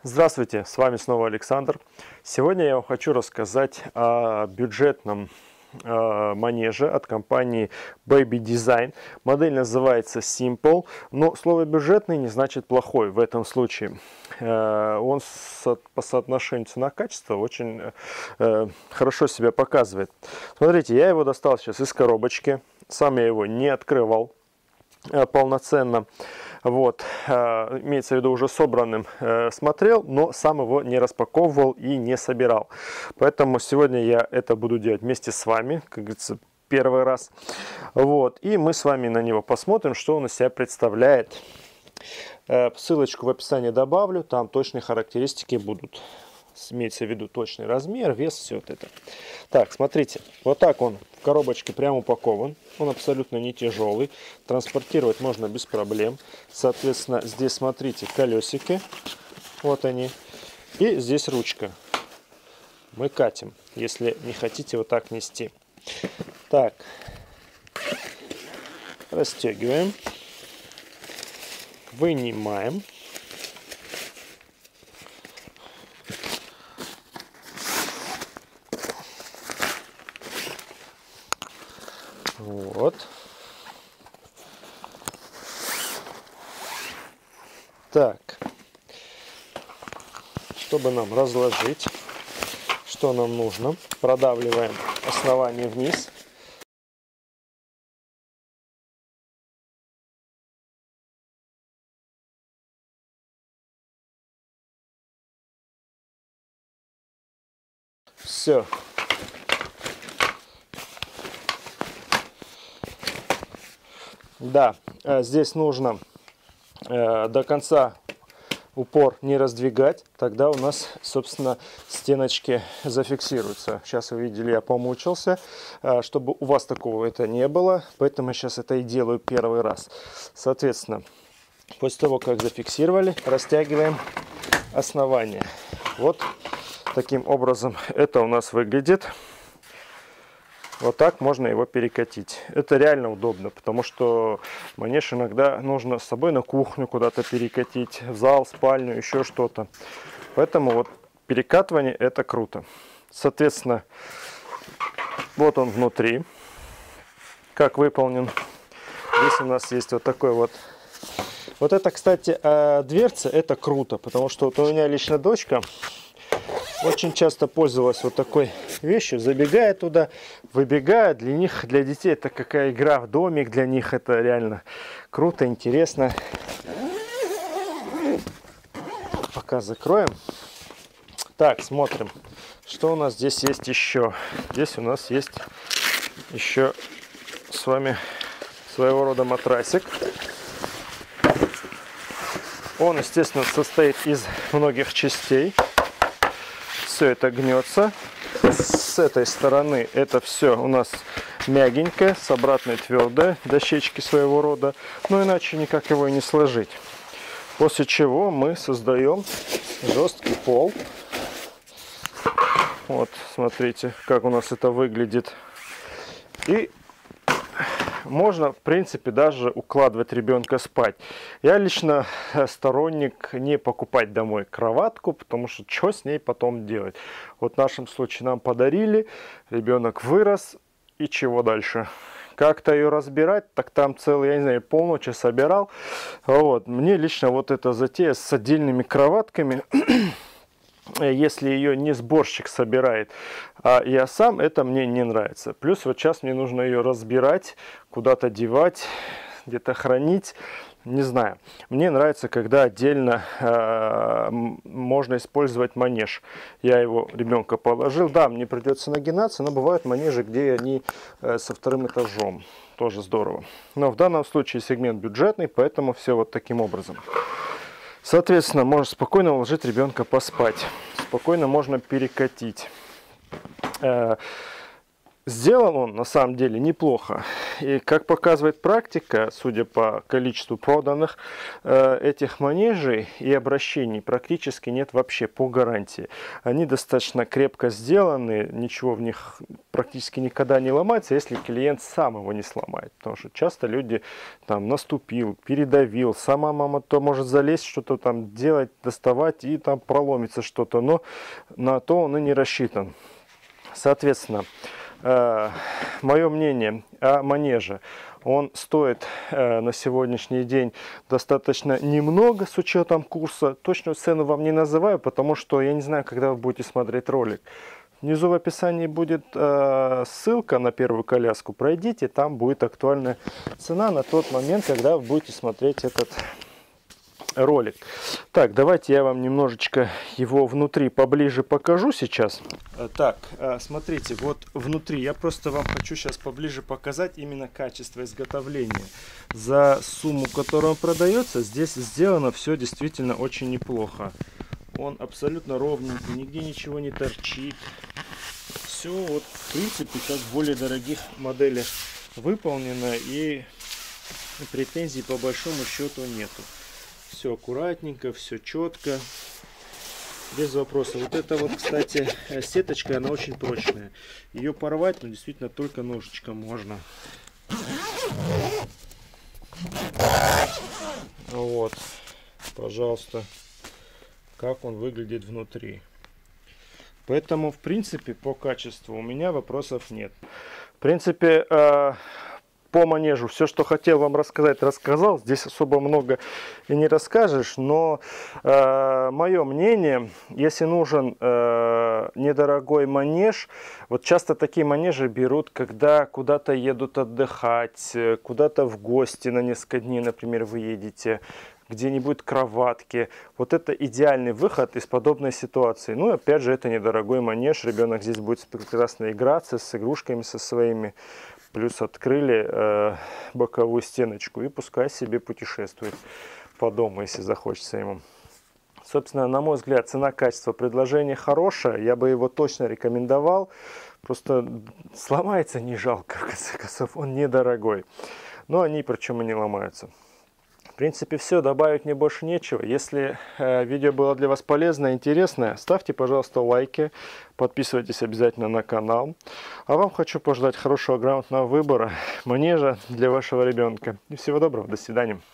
Здравствуйте, с вами снова Александр. Сегодня я вам хочу рассказать о бюджетном манеже от компании Baby Design. Модель называется Simple, но слово бюджетный не значит плохой в этом случае. Он по соотношению цена-качество очень хорошо себя показывает. Смотрите, я его достал сейчас из коробочки, сам я его не открывал полноценно. Вот, имеется в виду уже собранным смотрел, но сам его не распаковывал и не собирал. Поэтому сегодня я это буду делать вместе с вами, как говорится, первый раз. Вот, и мы с вами на него посмотрим, что он из себя представляет. Ссылочку в описании добавлю, там точные характеристики будут. Имеется в виду точный размер, вес, все вот это. Так, смотрите, вот так он в коробочке прям упакован. Он абсолютно не тяжелый. Транспортировать можно без проблем. Соответственно, здесь, смотрите, колесики. Вот они. И здесь ручка. Мы катим, если не хотите вот так нести. Так, расстегиваем. Вынимаем. Вот. Так. Чтобы нам разложить, что нам нужно, продавливаем основание вниз. Все. Да, здесь нужно до конца упор не раздвигать, тогда у нас, собственно, стеночки зафиксируются. Сейчас вы видели, я помучился, чтобы у вас такого это не было, поэтому я сейчас это и делаю первый раз. Соответственно, после того, как зафиксировали, растягиваем основание. Вот таким образом это у нас выглядит. Вот так можно его перекатить. Это реально удобно, потому что манеж иногда нужно с собой на кухню куда-то перекатить, в зал, спальню, еще что-то. Поэтому вот перекатывание это круто. Соответственно, вот он внутри, как выполнен. Здесь у нас есть вот такой вот. Вот это, кстати, дверца, это круто, потому что вот у меня лично дочка очень часто пользовалась вот такой вещью, забегая туда, выбегая. Для них, для детей это какая игра в домик, для них это реально круто, интересно. Пока закроем. Так, смотрим, что у нас здесь есть еще. Здесь у нас есть еще с вами своего рода матрасик. Он, естественно, состоит из многих частей. Все это гнется. С этой стороны это все у нас мягенькое, с обратной твердое, дощечки своего рода. Но иначе никак его и не сложить. После чего мы создаем жесткий пол. Вот, смотрите, как у нас это выглядит. И можно, в принципе, даже укладывать ребенка спать. Я лично сторонник не покупать домой кроватку, потому что что с ней потом делать? Вот в нашем случае нам подарили, ребенок вырос, и чего дальше? Как-то ее разбирать, так там целый, я не знаю, полночи собирал. Вот. Мне лично вот эта затея с отдельными кроватками, если ее не сборщик собирает, а я сам, это мне не нравится. Плюс вот сейчас мне нужно ее разбирать, куда-то девать, где-то хранить. Не знаю. Мне нравится, когда отдельно можно использовать манеж. Я его ребенка положил. Да, мне придется нагинаться, но бывают манежи, где они со вторым этажом. Тоже здорово. Но в данном случае сегмент бюджетный, поэтому все вот таким образом. Соответственно, можно спокойно уложить ребенка поспать. Спокойно можно перекатить. Сделан он на самом деле неплохо. И как показывает практика, судя по количеству проданных этих манежей и обращений, практически нет вообще по гарантии. Они достаточно крепко сделаны, ничего в них практически никогда не ломается, если клиент сам его не сломает. Потому что часто люди там наступил, передавил, сама мама то может залезть, что-то там делать, доставать и там проломится что-то. Но на то он и не рассчитан. Соответственно, мое мнение о манеже, он стоит на сегодняшний день достаточно немного с учетом курса. Точную цену вам не называю, потому что я не знаю, когда вы будете смотреть ролик. Внизу в описании будет ссылка на первую коляску. Пройдите, там будет актуальная цена на тот момент, когда вы будете смотреть этот ролик. Так, давайте я вам немножечко его внутри поближе покажу сейчас. Так, смотрите, вот внутри я просто вам хочу сейчас поближе показать именно качество изготовления. За сумму, которую он продается, здесь сделано все действительно очень неплохо. Он абсолютно ровненький, нигде ничего не торчит. Все вот в принципе как в более дорогих моделях выполнено, и претензий по большому счету нету. Все аккуратненько, все четко, без вопросов. Вот это вот, кстати, сеточка, она очень прочная. Ее порвать, но действительно только ножичком можно. Вот, пожалуйста, как он выглядит внутри. Поэтому, в принципе, по качеству у меня вопросов нет. В принципе, по манежу все, что хотел вам рассказать, рассказал. Здесь особо много и не расскажешь, но мое мнение, если нужен недорогой манеж, вот часто такие манежи берут, когда куда-то едут отдыхать, куда-то в гости на несколько дней, например, вы едете, где не будет кроватки. Вот это идеальный выход из подобной ситуации. Ну, опять же, это недорогой манеж, ребенок здесь будет прекрасно играться с игрушками со своими. Плюс открыли боковую стеночку и пускай себе путешествует по дому, если захочется ему. Собственно, на мой взгляд, цена-качество предложение хорошее. Я бы его точно рекомендовал. Просто сломается не жалко, в конце концов, он недорогой. Но они причем и не ломаются. В принципе, все, добавить мне больше нечего. Если видео было для вас полезное, интересное, ставьте, пожалуйста, лайки, подписывайтесь обязательно на канал. А вам хочу пожелать хорошего, грамотного выбора манежа для вашего ребенка. И всего доброго, до свидания.